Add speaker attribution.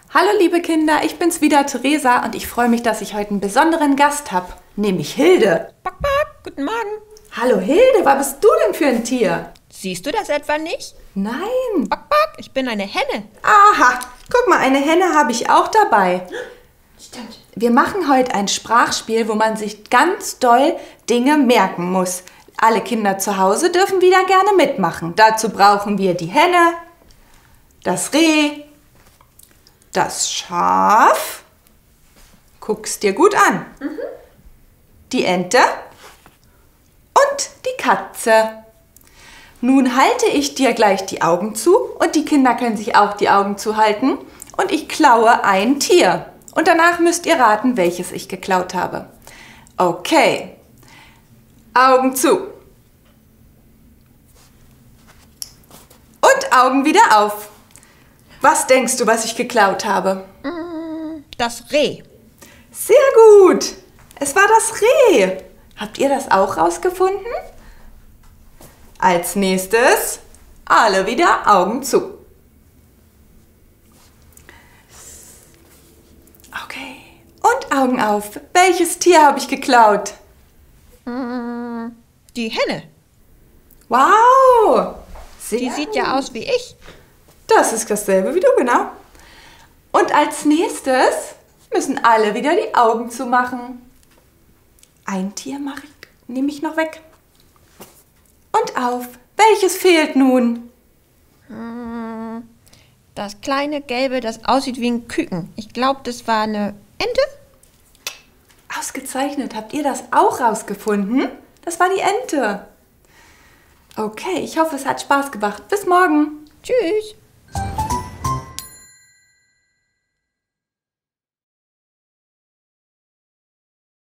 Speaker 1: Hallo liebe Kinder, ich bin's wieder, Theresa, und ich freue mich, dass ich heute einen besonderen Gast habe, nämlich Hilde.
Speaker 2: Bock, bock, guten Morgen.
Speaker 1: Hallo Hilde, was bist du denn für ein Tier?
Speaker 2: Siehst du das etwa nicht?
Speaker 1: Nein.
Speaker 2: Bock, bock, ich bin eine Henne.
Speaker 1: Aha, guck mal, eine Henne habe ich auch dabei.
Speaker 2: Stimmt.
Speaker 1: Wir machen heute ein Sprachspiel, wo man sich ganz doll Dinge merken muss. Alle Kinder zu Hause dürfen wieder gerne mitmachen. Dazu brauchen wir die Henne, das Reh, das Schaf. Guck's dir gut an. Die Ente und die Katze. Nun halte ich dir gleich die Augen zu und die Kinder können sich auch die Augen zuhalten und ich klaue ein Tier. Und danach müsst ihr raten, welches ich geklaut habe. Okay. Augen zu. Und Augen wieder auf. Was denkst du, was ich geklaut habe?
Speaker 2: Das Reh.
Speaker 1: Sehr gut. Es war das Reh. Habt ihr das auch rausgefunden? Als nächstes alle wieder Augen zu. Okay. Und Augen auf. Welches Tier habe ich geklaut?
Speaker 2: Die Henne.
Speaker 1: Wow. Sehr
Speaker 2: Die sieht ja aus wie ich.
Speaker 1: Das ist dasselbe wie du, genau. Und als nächstes müssen alle wieder die Augen zumachen. Ein Tier nehme ich noch weg. Und auf. Welches fehlt nun?
Speaker 2: Das kleine Gelbe, das aussieht wie ein Küken. Ich glaube, das war eine Ente.
Speaker 1: Ausgezeichnet. Habt ihr das auch rausgefunden? Das war die Ente. Okay, ich hoffe, es hat Spaß gemacht. Bis morgen.
Speaker 2: Tschüss.